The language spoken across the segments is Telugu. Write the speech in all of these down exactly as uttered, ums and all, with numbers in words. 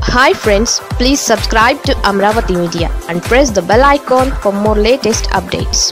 Hi friends, please subscribe to Amravati Media and press the bell icon for more latest updates.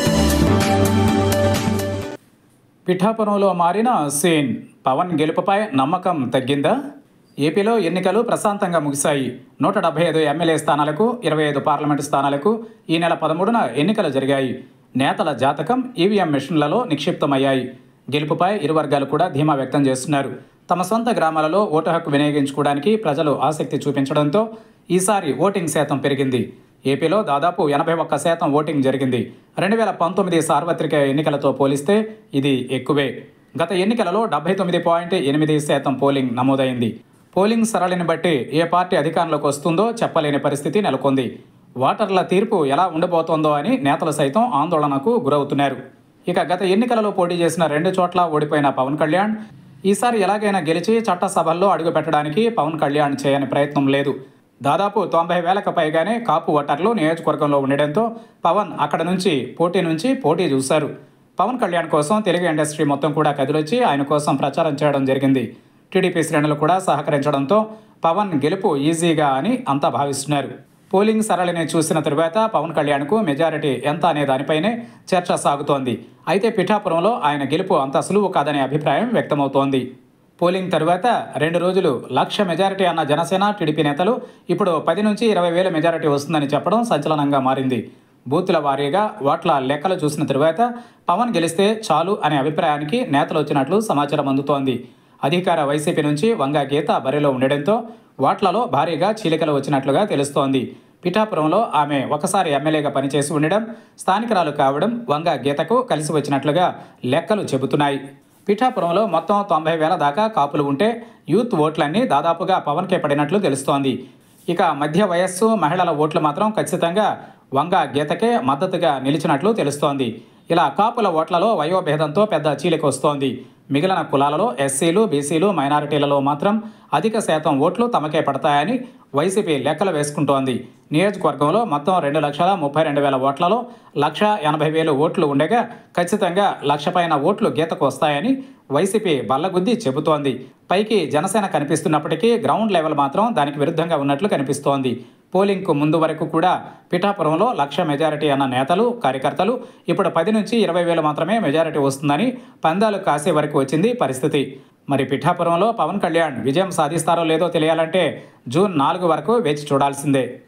పిఠాపురంలో మారిన సీన్. పవన్ గెలుపుపై నమ్మకం తగ్గిందా? ఏపీలో ఎన్నికలు ప్రశాంతంగా ముగిశాయి. నూట డెబ్బై ఐదు ఎమ్మెల్యే స్థానాలకు, ఇరవై ఐదు పార్లమెంటు స్థానాలకు ఈ నెల పదమూడున ఎన్నికలు జరిగాయి. నేతల జాతకం ఈవీఎం మెషిన్లలో నిక్షిప్తమయ్యాయి. గెలుపుపై ఇరు వర్గాలు కూడా ధీమా వ్యక్తం చేస్తున్నారు. తమ సొంత గ్రామాలలో ఓటు హక్కు వినియోగించుకోవడానికి ప్రజలు ఆసక్తి చూపించడంతో ఈసారి ఓటింగ్ శాతం పెరిగింది. ఏపీలో దాదాపు ఎనభై ఒక్క శాతం ఓటింగ్ జరిగింది. రెండు వేల పంతొమ్మిది సార్వత్రిక ఎన్నికలతో పోలిస్తే ఇది ఎక్కువే. గత ఎన్నికలలో డెబ్బై తొమ్మిది పాయింట్ ఎనిమిది శాతం పోలింగ్ నమోదైంది. పోలింగ్ సరళిని బట్టి ఏ పార్టీ అధికారంలోకి వస్తుందో చెప్పలేని పరిస్థితి నెలకొంది. ఓటర్ల తీర్పు ఎలా ఉండబోతోందో అని నేతలు సైతం ఆందోళనకు గురవుతున్నారు. ఇక గత ఎన్నికలలో పోటీ చేసిన రెండు చోట్ల ఓడిపోయిన పవన్ కళ్యాణ్ ఈసారి ఎలాగైనా గెలిచి చట్టసభల్లో అడుగుపెట్టడానికి పవన్ కళ్యాణ్ చేయని ప్రయత్నం లేదు. దాదాపు తొంభై వేలకు పైగానే కాపు ఓటర్లు నియోజకవర్గంలో ఉండడంతో పవన్ అక్కడ నుంచి పోటీ నుంచి పోటీ చూశారు. పవన్ కళ్యాణ్ కోసం తెలుగు ఇండస్ట్రీ మొత్తం కూడా కదిలొచ్చి ఆయన కోసం ప్రచారం చేయడం జరిగింది. టీడీపీ శ్రేణులు కూడా సహకరించడంతో పవన్ గెలుపు ఈజీగా అని అంతా భావిస్తున్నారు. పోలింగ్ సరళిని చూసిన తరువాత పవన్ కళ్యాణ్కు మెజారిటీ ఎంత అనే దానిపైనే చర్చ సాగుతోంది. అయితే పిఠాపురంలో ఆయన గెలుపు అంత సులువు కాదనే అభిప్రాయం వ్యక్తమవుతోంది. పోలింగ్ తరువాత రెండు రోజులు లక్ష మెజారిటీ అన్న జనసేన, టీడీపీ నేతలు ఇప్పుడు పది నుంచి ఇరవై వేల మెజారిటీ వస్తుందని చెప్పడం సంచలనంగా మారింది. బూతుల వారీగా ఓట్ల లెక్కలు చూసిన తరువాత పవన్ గెలిస్తే చాలు అనే అభిప్రాయానికి నేతలు వచ్చినట్లు సమాచారం అందుతోంది. అధికార వైసీపీ నుంచి వంగ గీత బరిలో ఉండడంతో ఓట్లలో భారీగా చీలికలు వచ్చినట్లుగా తెలుస్తోంది. పిఠాపురంలో ఆమె ఒకసారి ఎమ్మెల్యేగా పనిచేసి ఉండడం, స్థానికురాలు కావడం వంగ గీతకు కలిసి వచ్చినట్లుగా లెక్కలు చెబుతున్నాయి. పిఠాపురంలో మొత్తం తొంభై వేల దాకా కాపులు ఉంటే యూత్ ఓట్లన్నీ దాదాపుగా పవన్కే పడినట్లు తెలుస్తోంది. ఇక మధ్య వయస్సు మహిళల ఓట్లు మాత్రం ఖచ్చితంగా వంగ గీతకే మద్దతుగా నిలిచినట్లు తెలుస్తోంది. ఇలా కాపుల ఓట్లలో వయోభేదంతో పెద్ద చీలిక వస్తోంది. మిగిలిన కులాలలో ఎస్సీలు, బీసీలు, మైనారిటీలలో మాత్రం అధిక శాతం ఓట్లు తమకే పడతాయని వైసీపీ లెక్కలు వేసుకుంటోంది. నియోజకవర్గంలో మొత్తం రెండు లక్షల ముప్పై రెండు వేల ఓట్లలో లక్ష ఎనభై వేలు ఓట్లు ఉండగా ఖచ్చితంగా లక్ష పైన ఓట్లు గీతకు వస్తాయని వైసీపీ బల్లగుద్ది చెబుతోంది. పైకి జనసేన కనిపిస్తున్నప్పటికీ గ్రౌండ్ లెవెల్ మాత్రం దానికి విరుద్ధంగా ఉన్నట్లు కనిపిస్తోంది. పోలింగ్కు ముందు వరకు కూడా పిఠాపురంలో లక్ష మెజారిటీ అన్న నేతలు, కార్యకర్తలు ఇప్పుడు పది నుంచి ఇరవై వేలు మాత్రమే మెజారిటీ వస్తుందని పందాలు కాసే వరకు వచ్చింది పరిస్థితి. మరి పిఠాపురంలో పవన్ కళ్యాణ్ విజయం సాధిస్తారో లేదో తెలియాలంటే జూన్ నాలుగు వరకు వేచి చూడాల్సిందే.